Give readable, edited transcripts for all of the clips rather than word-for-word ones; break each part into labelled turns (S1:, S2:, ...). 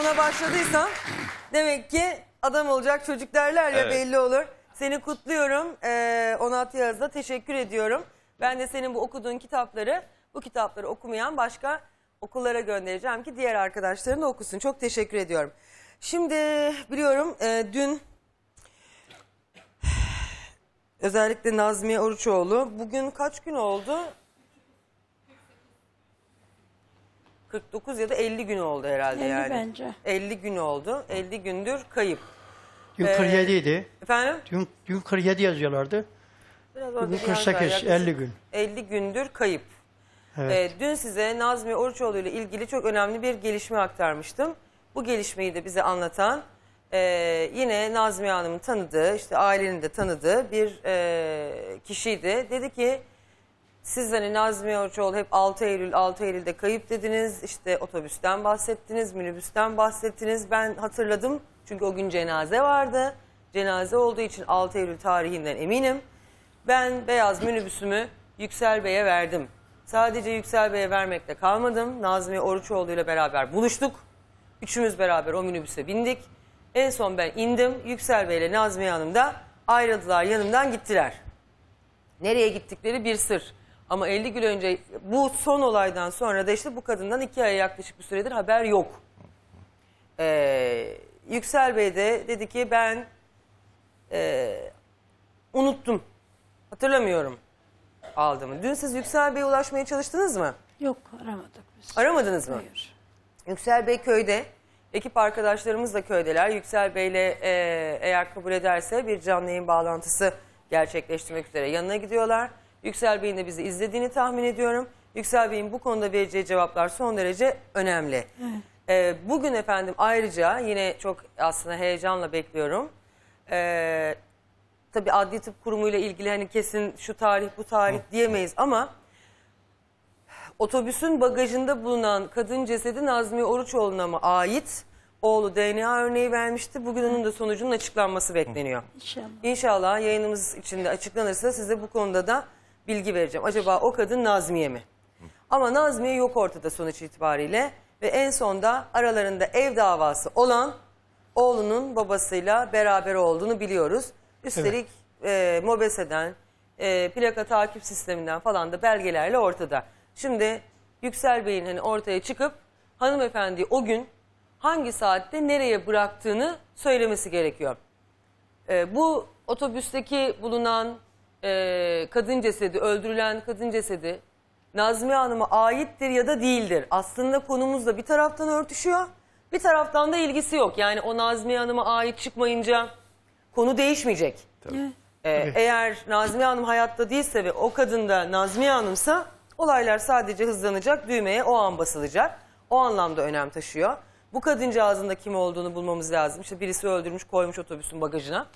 S1: buna başladıysan demek ki adam olacak çocuk derler ya,
S2: Evet.
S1: belli olur. Seni kutluyorum. 16 Yaz'da teşekkür ediyorum. Ben de senin bu okuduğun kitapları, bu kitapları okumayan başka okullara göndereceğim ki diğer arkadaşların da okusun. Çok teşekkür ediyorum. Şimdi biliyorum dün özellikle Nazmiye Oruçoğlu, bugün kaç gün oldu? 49 ya da 50 gün oldu herhalde
S3: 50
S1: yani.
S3: bence.
S1: 50 gün oldu. 50 gündür kayıp.
S4: Dün 47 idi.
S1: Efendim?
S4: Dün 47 yazıyorlardı.
S1: Biraz orada
S4: Bugün
S1: bir yanlış var.
S4: 48,
S1: Yaklaşık
S4: 50 gün.
S1: 50 gündür kayıp.
S4: Evet.
S1: Dün size Nazmiye Oruçoğlu ile ilgili çok önemli bir gelişme aktarmıştım. Bu gelişmeyi de bize anlatan yine Nazmiye Hanım'ın tanıdığı, işte ailenin de tanıdığı bir kişiydi. Dedi ki siz hani Nazmiye Oruçoğlu hep 6 Eylül'de kayıp dediniz. İşte otobüsten bahsettiniz, minibüsten bahsettiniz. Ben hatırladım çünkü o gün cenaze vardı. Cenaze olduğu için 6 Eylül tarihinden eminim. Ben beyaz minibüsümü Yüksel Bey'e verdim. Sadece Yüksel Bey'e vermekle kalmadım. Nazmiye Oruçoğlu ile beraber buluştuk. Üçümüz beraber o minibüse bindik. En son ben indim. Yüksel Bey ile Nazmiye Hanım da ayrıldılar, yanımdan gittiler. Nereye gittikleri bir sır. Ama 50 gün önce bu son olaydan sonra da işte bu kadından 2 aya yaklaşık bir süredir haber yok. Yüksel Bey de dedi ki ben unuttum. Hatırlamıyorum aldığımı. Dün siz Yüksel Bey'e ulaşmaya çalıştınız mı?
S3: Yok, aramadık biz.
S1: Aramadınız mı?
S3: Hayır.
S1: Yüksel Bey köyde. Ekip arkadaşlarımız da köydeler. Yüksel Bey'le eğer kabul ederse bir canlı yayın bağlantısı gerçekleştirmek üzere yanına gidiyorlar. Yüksel Bey'in de bizi izlediğini tahmin ediyorum. Yüksel Bey'in bu konuda vereceği cevaplar son derece önemli. Bugün efendim ayrıca yine çok aslında heyecanla bekliyorum. Tabii Adli Tıp Kurumu ile ilgili hani kesin şu tarih bu tarih diyemeyiz ama otobüsün bagajında bulunan kadın cesedi Nazmiye Oruçoğlu'na mı ait? Oğlu DNA örneği vermişti. Bugün onun da sonucunun açıklanması bekleniyor.
S3: İnşallah.
S1: İnşallah yayınımız içinde açıklanırsa size bu konuda da bilgi vereceğim. Acaba o kadın Nazmiye mi? Ama Nazmiye yok ortada sonuç itibariyle. Ve en sonda aralarında ev davası olan oğlunun babasıyla beraber olduğunu biliyoruz. Üstelik MOBESE'den, plaka takip sisteminden falan da belgelerle ortada. Şimdi Yüksel Bey'in hani ortaya çıkıp hanımefendi o gün hangi saatte nereye bıraktığını söylemesi gerekiyor. Bu otobüsteki bulunan kadın cesedi, öldürülen kadın cesedi Nazmiye Hanım'a aittir ya da değildir. Aslında konumuzla bir taraftan örtüşüyor, bir taraftan da ilgisi yok. Yani o Nazmiye Hanım'a ait çıkmayınca konu değişmeyecek. Eğer Nazmiye Hanım hayatta değilse ve o kadın da Nazmiye Hanım'sa olaylar sadece hızlanacak, düğmeye o an basılacak. O anlamda önem taşıyor. Bu kadıncağızın da kim olduğunu bulmamız lazım. İşte birisi öldürmüş, koymuş otobüsün bagajına.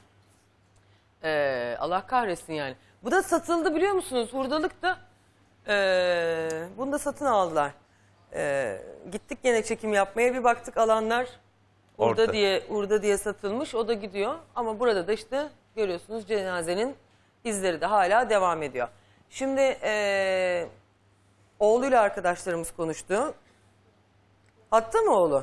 S1: Allah kahretsin yani. Bu da satıldı biliyor musunuz? Hurdalık da bunu da satın aldılar. Gittik gene çekim yapmaya, bir baktık alanlar Urda diye satılmış. O da gidiyor ama burada da işte görüyorsunuz cenazenin izleri de hala devam ediyor. Şimdi oğluyla arkadaşlarımız konuştu. Hatta mı oğlu?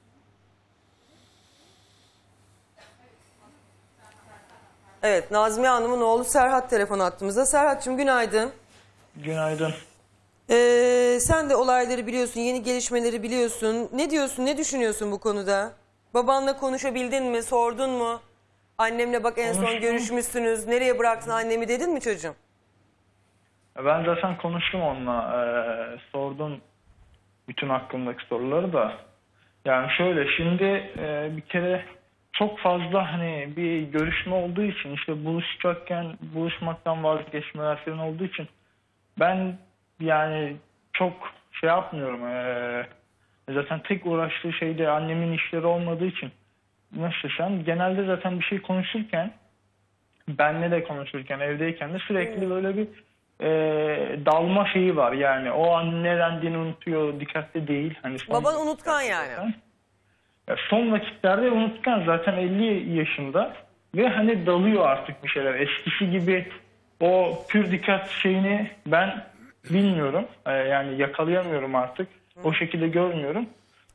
S1: Evet, Nazmiye Hanım'ın oğlu Serhat telefon attığımızda. Serhat'cığım günaydın.
S5: Günaydın.
S1: Sen de olayları biliyorsun, yeni gelişmeleri biliyorsun. Ne diyorsun, ne düşünüyorsun bu konuda? Babanla konuşabildin mi, sordun mu? Annemle bak en son görüşmüşsünüz. Nereye bıraktın annemi dedin mi çocuğum?
S5: Ben zaten konuştum onunla. Sordum bütün hakkımdaki soruları da. Yani şöyle şimdi bir kere çok fazla hani bir görüşme olduğu için işte buluşmaktan vazgeçmeler falan olduğu için ben yani çok şey yapmıyorum. Zaten tek uğraştığı şey de annemin işleri olmadığı için nasıl desem genelde zaten bir şey konuşurken benle de konuşurken evdeyken de sürekli böyle bir dalma şeyi var yani o an ne dendiğini unutuyor, dikkatli değil. Hani
S1: baban unutkan yani.
S5: Son vakitlerde unutkan, zaten 50 yaşında ve hani dalıyor artık bir şeyler. Eskisi gibi o pür dikkat şeyini ben bilmiyorum. Yani yakalayamıyorum artık. O şekilde görmüyorum.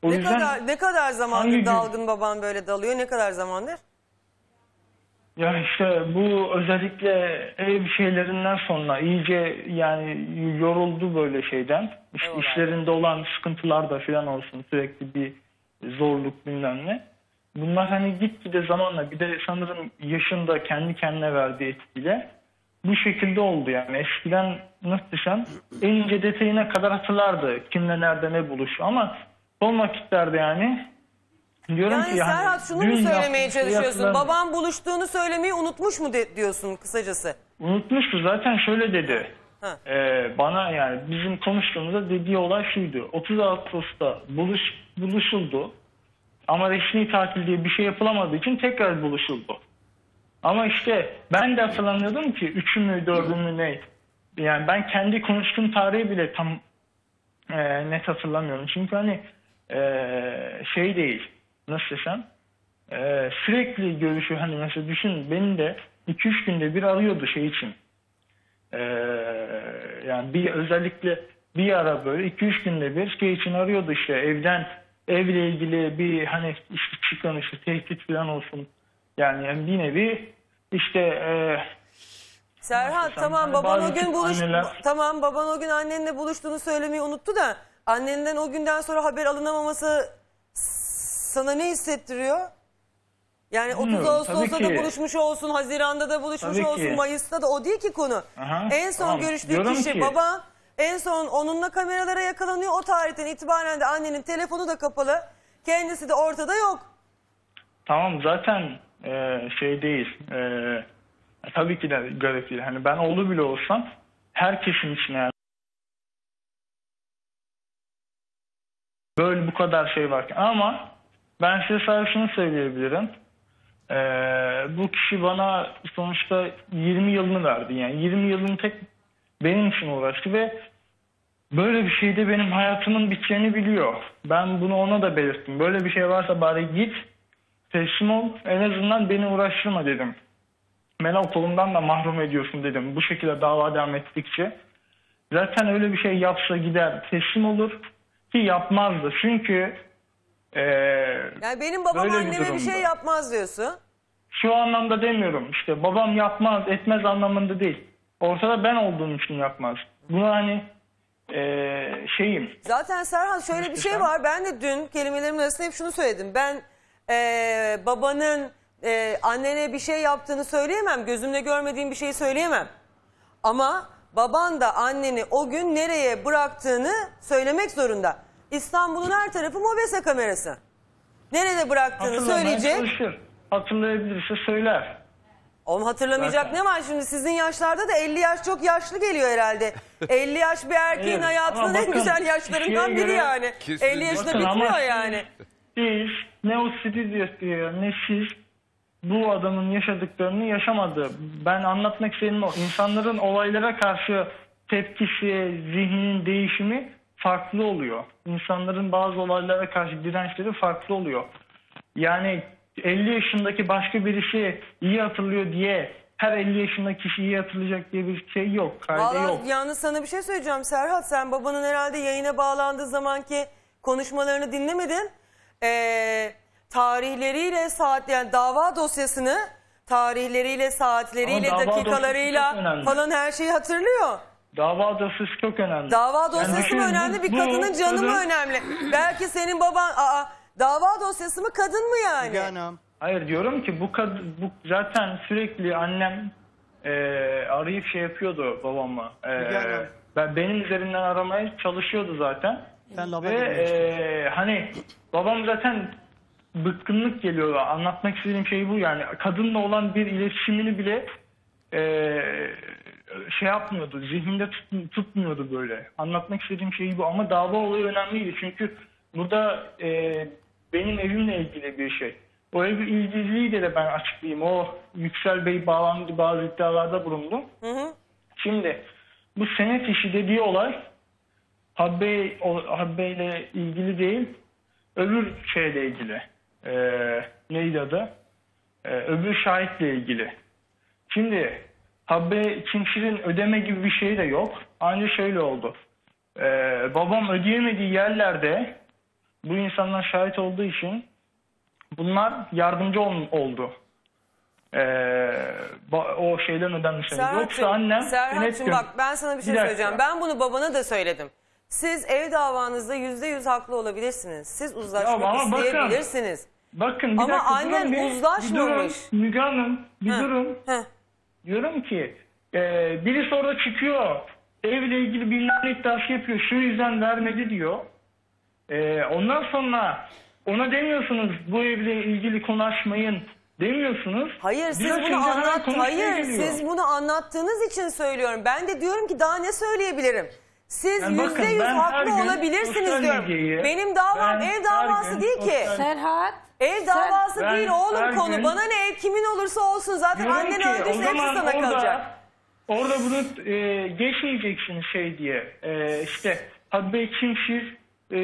S5: O yüzden
S1: Ne kadar
S5: hangi
S1: zamandır
S5: gün-
S1: dalgın baban böyle dalıyor? Ne kadar zamandır?
S5: ya işte bu özellikle ev şeylerinden sonra iyice yani yoruldu böyle şeyden. İşte
S1: Eyvallah.
S5: işlerinde olan sıkıntılar da falan olsun, sürekli bir zorluk bilmem ne. Bunlar hani gitgide zamanla, bir de sanırım yaşında kendi kendine verdiği etkiyle bu şekilde oldu yani. Eskiden nasıl desem en ince detayına kadar hatırlardı kimle nerede ne buluşu, ama son vakitlerde yani diyorum
S1: Yani
S5: ki
S1: Serhat şunu
S5: dün
S1: mu söylemeye
S5: yaptığım şeyi
S1: çalışıyorsun?
S5: hatırlamıyorum.
S1: Baban buluştuğunu söylemeyi unutmuş mu diyorsun kısacası?
S5: Unutmuştu zaten, şöyle dedi.
S1: Ha.
S5: Bana yani bizim konuştuğumuzda dediği olay şuydu. 30 Ağustos'ta buluşuldu. Ama resmi tatil diye bir şey yapılamadığı için tekrar buluşuldu. Ama işte ben de hatırlamıyordum ki 3'ü mü 4'ü mü ne. Yani ben kendi konuştuğum tarihi bile tam net hatırlamıyorum. Çünkü hani şey değil, nasıl desem, sürekli görüşü, hani mesela düşün, beni de 2-3 günde bir arıyordu şey için. Yani bir özellikle bir ara böyle 2-3 günde bir şey için arıyordu, işte evle ilgili bir hani işte çıkan işte tehdit falan olsun. Yani bir nevi işte
S1: Serhat
S5: Sen
S1: tamam
S5: hani
S1: baban
S5: bazı
S1: o gün
S5: anneler-
S1: tamam baban o gün annenle buluştuğunu söylemeyi unuttu da annenden o günden sonra haber alınamaması sana ne hissettiriyor? Yani 30
S5: Bilmiyorum,
S1: Ağustos'ta
S5: tabii
S1: da
S5: ki.
S1: buluşmuş olsun, Haziran'da da buluşmuş
S5: Tabii
S1: olsun,
S5: ki.
S1: Mayıs'ta da, o değil ki konu.
S5: Aha,
S1: En son
S5: tamam.
S1: görüştüğü
S5: Diyorum
S1: kişi
S5: ki-
S1: baban, en son onunla kameralara yakalanıyor. O tarihten itibaren de annenin telefonu da kapalı. Kendisi de ortada yok.
S5: tamam zaten şey değil. Tabii ki de garip değil. Hani ben oğlu bile olsam herkesin içine yani böyle bu kadar şey varken, ama ben size sadece şunu söyleyebilirim. Bu kişi bana sonuçta 20 yılını verdi. Yani 20 yılını tek benim için uğraştı ve böyle bir şeyde benim hayatımın biteceğini biliyor. Ben bunu ona da belirttim. Böyle bir şey varsa bari git, teslim ol, en azından beni uğraştırma dedim. Beni okulumdan da mahrum ediyorsun dedim. Bu şekilde dava devam ettikçe. Zaten öyle bir şey yapsa gider teslim olur, ki yapmazdı. Çünkü
S1: Yani benim babam
S5: böyle bir
S1: anneme bir
S5: durumda.
S1: şey yapmaz diyorsun.
S5: Şu anlamda demiyorum, işte babam yapmaz etmez anlamında değil. Ortada ben olduğum için yapmaz. Bunu hani şeyim.
S1: Zaten Serhat şöyle bir şey
S5: Sen-
S1: var. Ben de dün kelimelerimin arasında hep şunu söyledim. Ben babanın annene bir şey yaptığını söyleyemem. Gözümle görmediğim bir şeyi söyleyemem. Ama baban da anneni o gün nereye bıraktığını söylemek zorunda. İstanbul'un her tarafı mobese kamerası. Nerede bıraktığını
S5: Hatırlamaya
S1: söyleyecek.
S5: çalışır. Hatırlayabilirse söyler.
S1: Oğlum hatırlamayacak
S5: Zaten.
S1: ne var şimdi? Sizin yaşlarda da 50 yaş çok yaşlı geliyor herhalde. 50 yaş bir erkeğin
S5: Evet,
S1: hayatının
S5: ama
S1: en
S5: bakın,
S1: güzel yaşlarından
S5: kişiye
S1: biri
S5: göre-
S1: yani.
S2: Kesinlikle.
S1: 50 yaşında
S5: Bakın ama
S1: bitmiyor
S5: siz-
S1: yani.
S5: Siz ne o stüdyo ne siz bu adamın yaşadıklarını yaşamadı. Ben anlatmak istediğim o. İnsanların olaylara karşı tepkisi, zihninin değişimi farklı oluyor. İnsanların bazı olaylara karşı dirençleri farklı oluyor. Yani 50 yaşındaki başka birisi iyi hatırlıyor diye her 50 yaşındaki kişi iyi hatırlayacak diye bir şey yok. Kaydı yok.
S1: Vallahi yalnız sana bir şey söyleyeceğim Serhat. Sen babanın herhalde yayına bağlandığı zamanki konuşmalarını dinlemedin. Tarihleriyle yani dava dosyasını tarihleriyle, saatleriyle,
S5: Ama dava dosyası
S1: dakikalarıyla
S5: çok önemli.
S1: falan her şeyi hatırlıyor.
S5: Dava dosyası çok önemli.
S1: Dava dosyası mı
S5: düşünün,
S1: önemli, bir
S5: bu
S1: kadının canı mı
S5: kadın-
S1: önemli? Belki senin baban, dava dosyası mı, kadın mı yani?
S4: Müge Hanım.
S5: Hayır, diyorum ki bu zaten sürekli annem arayıp şey yapıyordu babama.
S4: Hanım.
S5: Benim üzerimden aramaya çalışıyordu zaten.
S4: Ben lava
S5: Ve
S4: girmek
S5: hani babam zaten bıkkınlık geliyor. Anlatmak istediğim şey bu yani. Kadınla olan bir iletişimini bile şey yapmıyordu. Zihninde tutmuyordu böyle. Anlatmak istediğim şey bu. Ama dava olayı önemliydi. Çünkü burada benim evimle ilgili bir şey. O ev ilgiliyi de ben açıklayayım. O Yüksel Bey bağlandı, bazı iddialarda bulundu. Şimdi bu senet işi dediği olay Habbe'yle ilgili değil, öbür şeyle ilgili. Neydi adı? Öbür şahitle ilgili. Şimdi Habbe Çimşir'in ödeme gibi bir şey de yok. Ancak şöyle oldu. Babam ödeyemediği yerlerde bu insanlar şahit olduğu için bunlar yardımcı oldu. O şeylerin ödenmesine. Yoksa annem...
S1: Serhat'cığım bak ben sana bir şey
S5: Bir dakika.
S1: söyleyeceğim. Ben bunu babana da söyledim. Siz ev davanızda %100 haklı olabilirsiniz. Siz uzlaşmak
S5: ama
S1: isteyebilirsiniz.
S5: Bakın bir
S1: Ama
S5: dakika,
S1: annen
S5: durun bir.
S1: uzlaşmamış.
S5: Bir durun, Müge Hanım bir
S1: Heh,
S5: durun.
S1: heh.
S5: Diyorum ki birisi orada çıkıyor. Evle ilgili bilmem iddiası yapıyor. Şu yüzden vermedi diyor. Ondan sonra ona demiyorsunuz bu evle ilgili konu açmayın demiyorsunuz.
S1: Hayır siz
S5: Biraz
S1: bunu
S5: önce hemen konuşmaya
S1: Hayır
S5: geliyor.
S1: siz bunu anlattığınız için söylüyorum. Ben de diyorum ki daha ne söyleyebilirim? Siz
S5: Yani bakın,
S1: %100
S5: ben her
S1: haklı
S5: gün
S1: olabilirsiniz
S5: sosyal
S1: diyorum.
S5: medyayı-
S1: Benim davam
S5: ben
S1: ev
S5: her
S1: davası
S5: gün
S1: değil ki.
S5: sosyal-
S2: Serhat.
S1: Ev davası
S5: Ben
S1: değil
S5: her
S1: oğlum konu.
S5: gün-
S1: Bana ne ev kimin olursa olsun zaten
S5: Diyorum
S1: annen
S5: ki, o
S1: öldüyse hepsi
S5: zaman
S1: sana kalacak.
S5: Orada bunu geçmeyeceksiniz şey diye. İşte Habbe Çimşir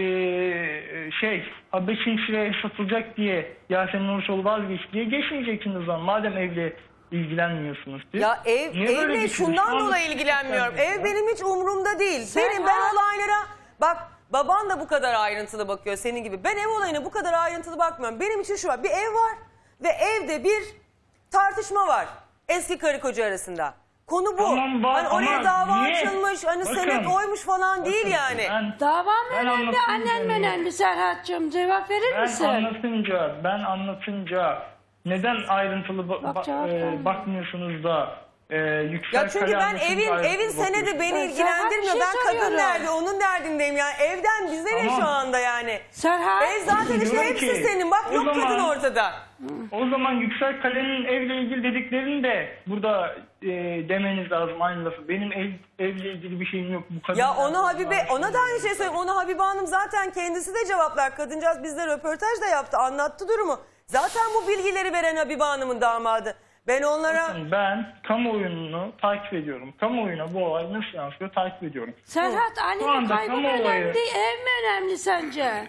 S5: Habbe Çimşir'e satılacak diye Yasemin Oruçoğlu vazgeçti diye geçmeyeceksiniz o zaman. Madem evle ilgilenmiyorsunuz siz.
S1: Ya
S5: Niye böyle
S1: evle
S5: geçiyorsunuz?
S1: şundan
S5: Şu anda
S1: dolayı ilgilenmiyorum.
S5: sosyal
S1: Ev
S5: medya-
S1: benim hiç umurumda değil.
S2: Serhat.
S1: Ben olaylara bak baban da bu kadar ayrıntılı bakıyor senin gibi. Ben ev olayına bu kadar ayrıntılı bakmıyorum. Benim için şu var. Bir ev var ve evde bir tartışma var. Eski karı koca arasında. Konu bu.
S5: Tamam, var
S1: hani oraya
S5: ama
S1: dava
S5: niye?
S1: açılmış, hani
S5: Bakın.
S1: senet oymuş falan değil yani.
S2: Davam mı
S5: Ben
S2: önemli,
S5: anlatayım
S2: annen mi
S5: yani.
S2: önemli Serhat'cığım? Cevap verir
S5: Ben
S2: misin?
S5: anlatınca neden ayrıntılı
S2: Bak, cevap vermiyor.
S5: bakmıyorsunuz da yüksek
S1: Ya çünkü ben
S5: ayrıntılı
S1: evin senedi
S5: bakıyorsunuz?
S1: beni
S2: Ben
S1: ilgilendirmiyor.
S2: Serhat, bir şey
S1: Ben kadın
S2: soruyorum.
S1: nerede onun derdindeyim ya. Evden bize ne
S5: Tamam.
S1: şu anda yani.
S2: Serhat.
S1: Ev zaten işte
S5: Diyorum
S1: hepsi
S5: ki,
S1: senin. Bak
S5: o
S1: yok kadın
S5: zaman-
S1: ortada.
S5: O zaman Yüksel Kale'nin evle ilgili dediklerini de burada demeniz lazım aynı lafı. Benim evle ilgili bir şeyim yok. Bu kadın
S1: Ya onu Habibe, ona da aynı şey söyleyeyim. Onu Habibe Hanım zaten kendisi de cevaplar. Kadıncağız bizde röportaj da yaptı. Anlattı durumu. Zaten bu bilgileri veren Habibe Hanım'ın damadı. Ben onlara...
S5: Ben kamuoyunu takip ediyorum. Kamuoyuna bu olay nasıl yansıyor takip ediyorum.
S2: Serhat
S5: Şu
S2: annenin
S5: anda
S2: kaybı mı
S5: kamuoyu-
S2: önemli, ev mi önemli sence?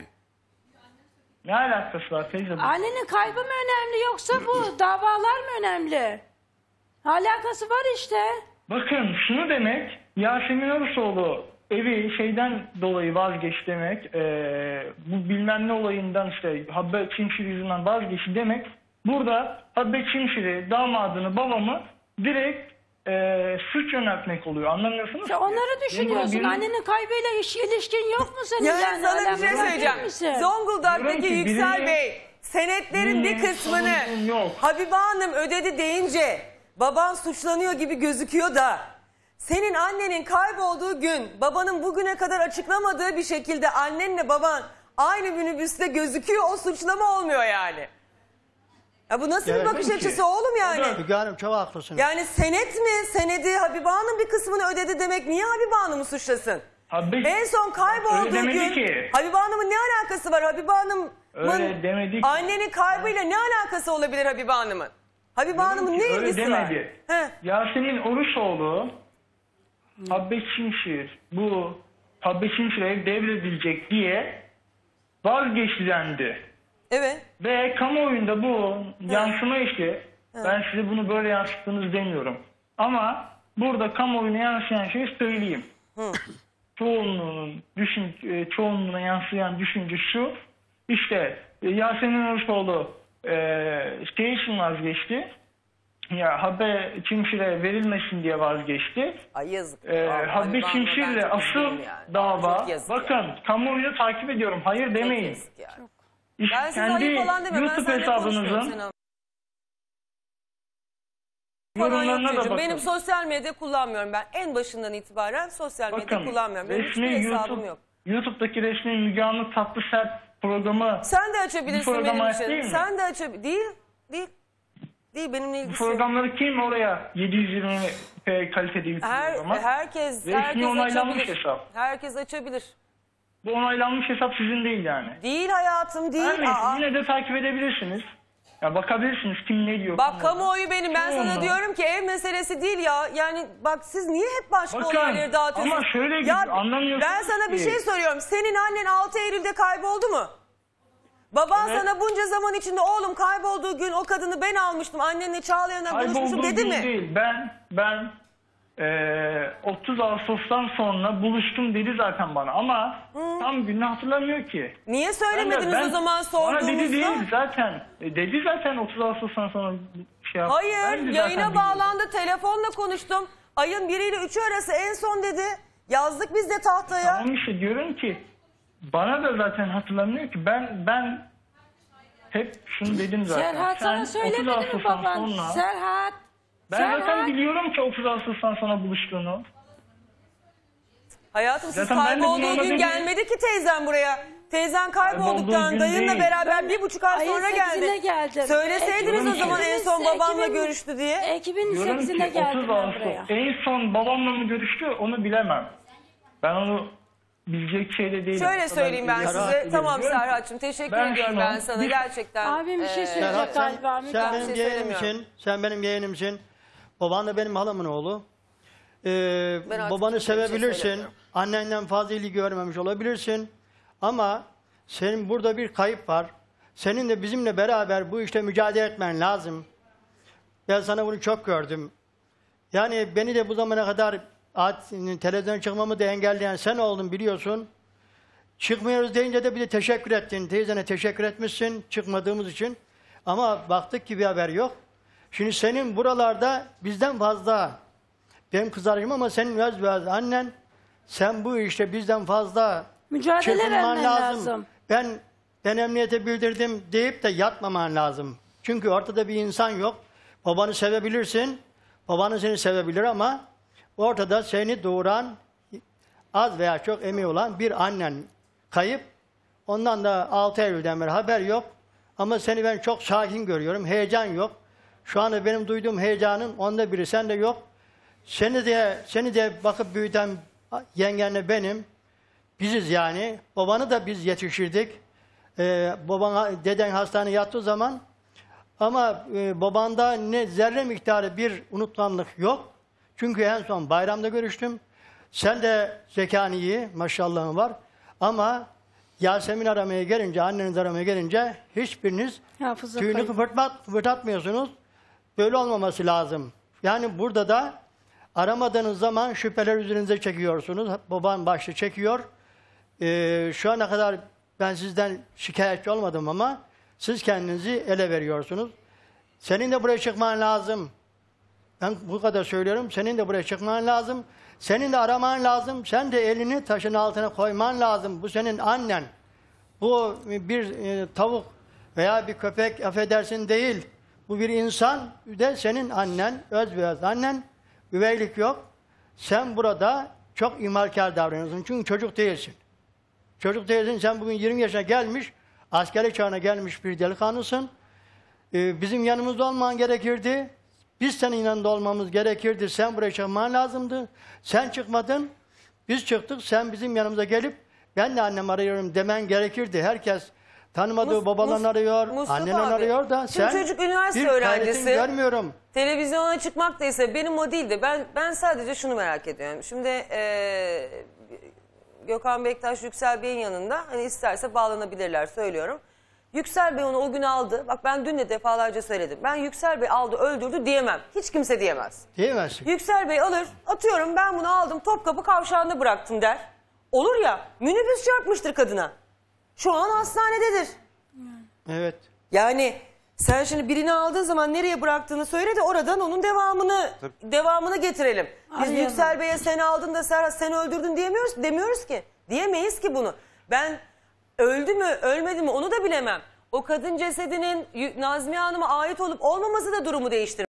S5: Ne alakası var teyze?
S2: Annenin kaybı mı önemli yoksa bu davalar mı önemli? Alakası var işte.
S5: Bakın şunu demek, Yasemin Oruçoğlu evi şeyden dolayı vazgeç demek, bu bilmem ne olayından işte Habbe Çimşir yüzünden vazgeçti demek, burada Habbe Çimşir'i, damadını, babamı direkt suç yöneltmek oluyor. Anlamıyorsunuz
S2: Ya
S5: ki.
S2: onları düşünüyorsun.
S5: Benim-
S2: Annenin kaybıyla ilişkin yok mu senin?
S1: Yani sana bir şey
S2: alakası
S1: söyleyeceğim.
S2: değil misin?
S1: Zonguldak'taki
S5: Diyorum ki
S1: Yüksel
S5: birini-
S1: Bey senetlerin bir
S5: birini
S1: kısmını
S5: savunduğum yok.
S1: Habibe Hanım ödedi deyince baban suçlanıyor gibi gözüküyor da senin annenin kaybolduğu gün babanın bugüne kadar açıklamadığı bir şekilde annenle baban aynı minibüste gözüküyor, o suçlama olmuyor yani. Ya bu nasıl bir
S4: Yani
S1: bakış
S5: ki-
S1: açısı oğlum yani?
S4: Müge Hanım çok haklısınız.
S1: Yani senet mi? Senedi Habibe Hanım bir kısmını ödedi demek niye Habibe Hanım'ı suçlasın?
S5: Habbe-
S1: En son kaybolduğu
S5: Öyle demedi
S1: gün
S5: ki.
S1: Habibe Hanım'ın ne alakası var? Habibe Hanım'ın
S5: Öyle demedi ki.
S1: annenin kaybıyla ne alakası olabilir Habibe Hanım'ın? Habibe Hanım'ın ne
S5: Öyle
S1: ilgisi var?
S5: demedi.
S1: He.
S5: Yasemin Oruçoğlu Habbe Çimşir bu Habbe Çimşir ev devredilecek diye vazgeçti dendi.
S1: Evet.
S5: Ve kamuoyunda bu yansıma işi, ben size bunu böyle yansıttınız demiyorum. Ama burada kamuoyuna yansıyan şeyi söyleyeyim. Çoğunluğuna yansıyan düşünce şu, işte Yasemin Oruçoğlu şey için vazgeçti. Ya Habbe Çimşir'e verilmesin diye vazgeçti.
S1: Ay yazık. Vallahi
S5: Habbe
S1: Habibe Hanım'a ben
S5: Çimşir'le
S1: çok
S5: asıl
S1: üzgünüm yani.
S5: dava,
S1: Çok yazık
S5: bakın
S1: yani.
S5: kamuoyunu takip ediyorum, hayır
S1: Çok
S5: demeyin.
S1: yazık yani.
S5: İşte
S1: Ben size
S5: kendi
S1: ayıp falan demem. Ben
S5: YouTube
S1: seninle konuşmuyorum
S5: hesabınızın
S1: Sinan. Falan yok
S5: yorumlarına da
S1: çocuğum.
S5: bakın.
S1: Benim sosyal medya kullanmıyorum ben. En başından itibaren sosyal medya
S5: Bakın,
S1: kullanmıyorum. Benim hiçbir
S5: resmi
S1: hesabım yok.
S5: YouTube'daki resmi Müge Anlı Tatlı Sert programı
S1: Sen de açabilirsin
S5: Bu programa
S1: benim
S5: ait değil
S1: için.
S5: mi?
S1: Sen de açabilirsin. Değil benimle
S5: bu
S1: ilgisi yok.
S5: programları kim oraya 720p kalitede yüklüyor o zaman?
S1: Herkes
S5: Resmi onaylanmış
S1: açabilir.
S5: hesap.
S1: Herkes açabilir.
S5: Bu onaylanmış hesap sizin değil yani.
S1: Değil hayatım değil.
S5: Her neyse,
S1: Aa.
S5: yine de takip edebilirsiniz. Ya bakabilirsiniz kim ne diyor.
S1: Bak kamuoyu benim. Ben sana
S5: Olmaz.
S1: diyorum ki ev meselesi değil ya. Yani bak siz niye hep başka
S5: Bakın,
S1: olayları dağıtıyorsunuz?
S5: ama şöyle gibi, anlamıyorsunuz
S1: Ben sana bir
S5: ki.
S1: şey soruyorum. Senin annen 6 Eylül'de kayboldu mu? Baban
S5: Evet.
S1: sana bunca zaman içinde oğlum kaybolduğu gün o kadını ben almıştım. Annenle Çağlayan'dan buluşmuşum
S5: Kaybolduğu
S1: dedi
S5: gün
S1: mi?
S5: değil. Ben 30 Ağustos'tan sonra buluştum dedi zaten bana ama tam gününü hatırlamıyor ki.
S1: Niye söylemediniz o zaman
S5: Bana dedi değil
S1: sorduğumuzda?
S5: zaten. Dedi zaten 30 Ağustos'tan sonra şey yaptı.
S1: Hayır,
S5: Ben de zaten
S1: yayına
S5: biliyordum.
S1: bağlandı, telefonla konuştum. Ayın 1 ile 3'ü arası en son dedi. Yazdık biz de tahtaya.
S5: Tamam işte diyorum ki bana da zaten hatırlamıyor ki ben hep şunu dedim zaten.
S2: Serhat sana
S5: Sen
S2: söylemedi
S5: 30
S2: mi
S5: Ağustos'tan
S2: baban?
S5: sonra-
S2: Serhat.
S5: Ben zaten
S2: Serhat.
S5: biliyorum ki 30 Ağustos'tan sonra buluştuğunu.
S1: Hayatım siz
S5: Zaten ben de bunu
S1: kaybolduğu
S5: ona
S1: gün
S5: dedim.
S1: gelmedi ki teyzem buraya. Teyzen kaybolduktan
S5: Kaybolduğu gün
S1: dayınla
S5: değil.
S1: beraber 1,5 ay
S2: Ayın
S1: sonra
S2: 8'ine
S1: geldi.
S2: geldim.
S1: Söyleseydiniz o zaman en son babamla
S2: Ekim'in-
S1: görüştü diye.
S2: Ekim'in
S5: Diyorum
S2: 8'ine
S5: ki
S2: geldim
S5: 30
S2: ben
S5: Ağustos.
S2: buraya.
S5: En son babamla mı görüştü onu bilemem. Ben onu bilecek şey de değilim.
S1: Şöyle söyleyeyim ben
S4: Serhat
S1: size.
S4: biliyorum.
S1: Tamam Serhat'cığım teşekkür
S5: Ben
S1: ediyorum
S5: şunu-
S1: ben sana gerçekten.
S2: Abim bir şey söyleyecek
S4: Serhat,
S2: galiba.
S4: sen
S2: Müge.
S4: benim
S1: şey
S4: yeğenimsin.
S1: söylemiyorum.
S4: Sen benim yeğenimsin. Baban da benim halamın oğlu.
S1: Ben artık
S4: Babanı
S1: kimseye bir şey
S4: sevebilirsin.
S1: söylemiyorum.
S4: Annenden fazla ilgi görmemiş olabilirsin. Ama senin burada bir kayıp var. Senin de bizimle beraber bu işte mücadele etmen lazım. Ben sana bunu çok gördüm. Yani beni de bu zamana kadar televizyona çıkmamı da engelleyen sen oldun biliyorsun. Çıkmıyoruz deyince de bir de teşekkür ettin. Teyzene teşekkür etmişsin çıkmadığımız için. Ama baktık ki bir haber yok. Şimdi senin buralarda bizden fazla, benim kız arkadaşım ama senin öz annen, sen bu işte bizden fazla
S2: Mücadele
S4: çırpınman
S2: vermen lazım.
S4: Ben emniyete bildirdim deyip de yatmaman lazım. Çünkü ortada bir insan yok. Babanı sevebilirsin. Babanı seni sevebilir ama ortada seni doğuran, az veya çok emeği olan bir annen kayıp. Ondan da 6 Eylül'den beri haber yok. Ama seni ben çok sakin görüyorum. Heyecan yok. Şu anda benim duyduğum heyecanın onda biri sende yok. Seni de bakıp büyüten yengenle benim. Biziz yani. Babanı da biz yetiştirdik. Deden hastaneye yattığı zaman ama babanda ne zerre miktarı bir unutkanlık yok. Çünkü en son bayramda görüştüm. Sen de zekan iyi, maşallahın var. Ama Yasemin aramaya gelince, anneniz aramaya gelince hiçbiriniz
S2: Hafıza
S4: tüyünü
S2: kaybı.
S4: kıpırdatmıyorsunuz. Böyle olmaması lazım. Yani burada da aramadığınız zaman şüpheler üzerinize çekiyorsunuz. Baban başta çekiyor. Şu ana kadar ben sizden şikayetçi olmadım ama siz kendinizi ele veriyorsunuz. Senin de buraya çıkman lazım. Ben bu kadar söylüyorum. Senin de buraya çıkman lazım. Senin de araman lazım. Sen de elini taşın altına koyman lazım. Bu senin annen. Bu bir tavuk veya bir köpek affedersin değil. Bu bir insan de senin annen, öz annen. Üveylik yok. Sen burada çok imalkar davranıyorsun. Çünkü çocuk değilsin. Çocuk değilsin. Sen bugün 20 yaşına gelmiş, askeri çağına gelmiş bir delikanlısın. Bizim yanımızda olman gerekirdi. Biz senin yanında olmamız gerekirdi. Sen buraya çıkman lazımdı. Sen çıkmadın. Biz çıktık. Sen bizim yanımıza gelip ben de annem arıyorum demen gerekirdi. Herkes tanımadığı babalarını arıyor,
S1: Mustafa
S4: annen
S1: abi,
S4: arıyor da
S1: şimdi
S4: sen
S1: çocuk üniversite
S4: bir
S1: öğrencisi.
S4: gayretini görmüyorum.
S1: Televizyona çıkmak da ise benim o değil de ben sadece şunu merak ediyorum. Şimdi Gökhan Bektaş Yüksel Bey'in yanında hani isterse bağlanabilirler söylüyorum. Yüksel Bey onu o gün aldı. Bak ben dün de defalarca söyledim. Ben Yüksel Bey aldı öldürdü diyemem. Hiç kimse diyemez.
S4: Diyemezsin.
S1: Yüksel Bey alır atıyorum ben bunu aldım Topkapı Kavşağı'nda bıraktım der. Olur ya minibüs çarpmıştır kadına. Şu an hastanededir.
S4: Evet.
S1: Yani sen şimdi birini aldığın zaman nereye bıraktığını söyle de oradan onun devamını getirelim. Biz
S2: Arayalım.
S1: Yüksel Bey'e sen aldın da Serhat sen öldürdün demiyoruz ki. Diyemeyiz ki bunu. Ben öldü mü ölmedi mi onu da bilemem. O kadın cesedinin Nazmiye Hanım'a ait olup olmaması da durumu değiştirmez.